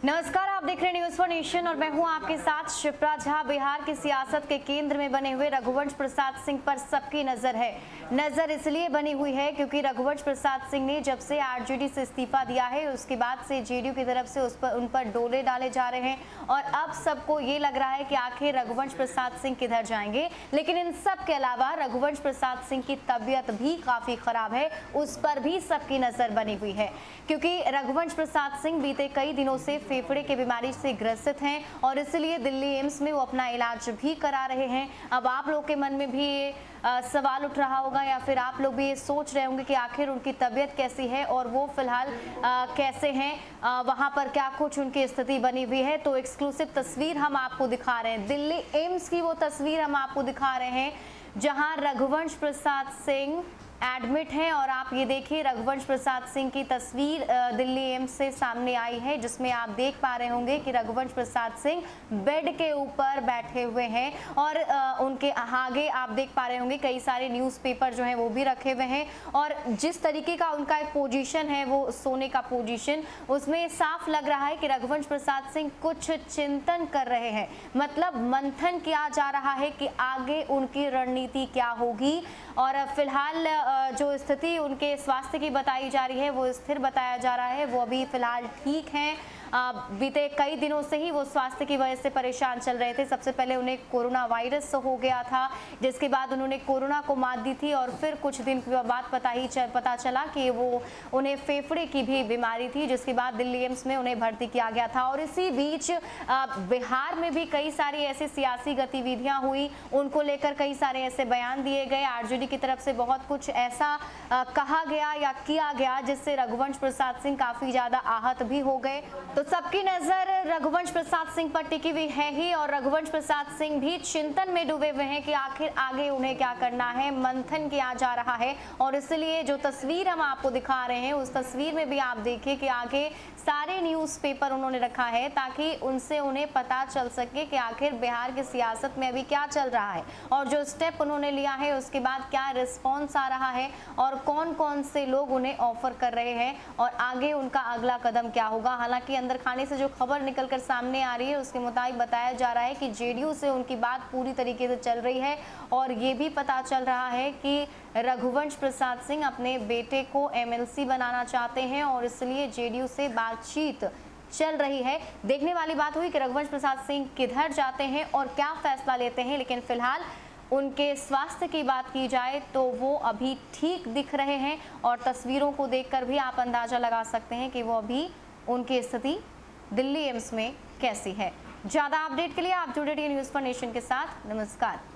नमस्कार, आप देख रहे हैं न्यूज़ फॉर नेशन और मैं हूं आपके साथ शिप्रा झा। बिहार की सियासत के केंद्र में बने हुए रघुवंश प्रसाद सिंह पर सबकी नजर है। नजर इसलिए बनी हुई है क्योंकि रघुवंश प्रसाद सिंह ने जब से आरजेडी से इस्तीफा दिया है उसके बाद से जेडीयू की तरफ से उन पर डोले डाले जा रहे हैं और अब सबको ये लग रहा है कि आखिर रघुवंश प्रसाद सिंह किधर जाएंगे। लेकिन इन सब के अलावा रघुवंश प्रसाद सिंह की तबीयत भी काफी खराब है, उस पर भी सबकी नजर बनी हुई है क्योंकि रघुवंश प्रसाद सिंह बीते कई दिनों से फेफड़े की बीमारी से ग्रसित हैं और इसलिए दिल्ली एम्स में वो अपना इलाज भी करा रहे हैं। अब आप लोग के मन में भी ये सवाल उठ रहा होगा या फिर आप लोग भी ये सोच रहे होंगे कि आखिर उनकी तबीयत कैसी है और वो फिलहाल कैसे हैं, वहां पर क्या कुछ उनकी स्थिति बनी हुई है। तो एक्सक्लूसिव तस्वीर हम आपको दिखा रहे हैं, दिल्ली एम्स की वो तस्वीर हम आपको दिखा रहे हैं जहां रघुवंश प्रसाद सिंह एडमिट हैं और आप ये देखिए रघुवंश प्रसाद सिंह की तस्वीर दिल्ली एम्स से सामने आई है जिसमें आप देख पा रहे होंगे कि रघुवंश प्रसाद सिंह बेड के ऊपर बैठे हुए हैं और उनके आगे आप देख पा रहे होंगे कई सारे न्यूज़पेपर जो हैं वो भी रखे हुए हैं और जिस तरीके का उनका एक पोजीशन है वो सोने का पोजीशन, उसमें साफ लग रहा है कि रघुवंश प्रसाद सिंह कुछ चिंतन कर रहे हैं। मतलब मंथन किया जा रहा है कि आगे उनकी रणनीति क्या होगी और फिलहाल जो स्थिति उनके स्वास्थ्य की बताई जा रही है वो स्थिर बताया जा रहा है। वो अभी फिलहाल ठीक हैं। बीते कई दिनों से ही वो स्वास्थ्य की वजह से परेशान चल रहे थे। सबसे पहले उन्हें कोरोना वायरस हो गया था जिसके बाद उन्होंने कोरोना को मात दी थी और फिर कुछ दिन के बाद पता चला कि वो उन्हें फेफड़े की भी बीमारी थी जिसके बाद दिल्ली एम्स में उन्हें भर्ती किया गया था। और इसी बीच बिहार में भी कई सारी ऐसी सियासी गतिविधियां हुई, उनको लेकर कई सारे ऐसे बयान दिए गए। आरजेडी की तरफ से बहुत कुछ ऐसा कहा गया या किया गया जिससे रघुवंश प्रसाद सिंह काफी ज्यादा आहत भी हो गए। तो सबकी नजर रघुवंश प्रसाद सिंह पर टिकी हुई है ही और रघुवंश प्रसाद सिंह भी चिंतन में डूबे हुए हैं कि आखिर आगे उन्हें क्या करना है। मंथन किया जा रहा है और इसलिए जो तस्वीर हम आपको दिखा रहे हैं उस तस्वीर में भी आप देखिए कि आगे सारे न्यूज़पेपर उन्होंने रखा है ताकि उनसे उन्हें पता चल सके कि आखिर बिहार की सियासत में अभी क्या चल रहा है और जो स्टेप उन्होंने लिया है उसके बाद क्या रिस्पॉन्स आ रहा है और कौन कौन से लोग उन्हें ऑफर कर रहे हैं और आगे उनका अगला कदम क्या होगा। हालांकि अंदर खाने से जो खबर निकलकर सामने आ रही है उसके मुताबिक बताया जा रहा है कि जेडीयू से उनकी बात पूरी तरीके से चल रही है और ये भी पता चल रहा है कि रघुवंश प्रसाद सिंह अपने बेटे को एमएलसी बनाना चाहते हैं और इसलिए जेडीयू से बातचीत चल रही है। देखने वाली बात हुई कि रघुवंश प्रसाद सिंह किधर जाते हैं और क्या फैसला लेते हैं। लेकिन फिलहाल उनके स्वास्थ्य की बात की जाए तो वो अभी ठीक दिख रहे हैं और तस्वीरों को देखकर भी आप अंदाजा लगा सकते हैं कि वो अभी उनकी स्थिति दिल्ली एम्स में कैसी है। ज्यादा अपडेट के लिए आप जुड़े रहिए न्यूज़4नेशन के साथ। नमस्कार।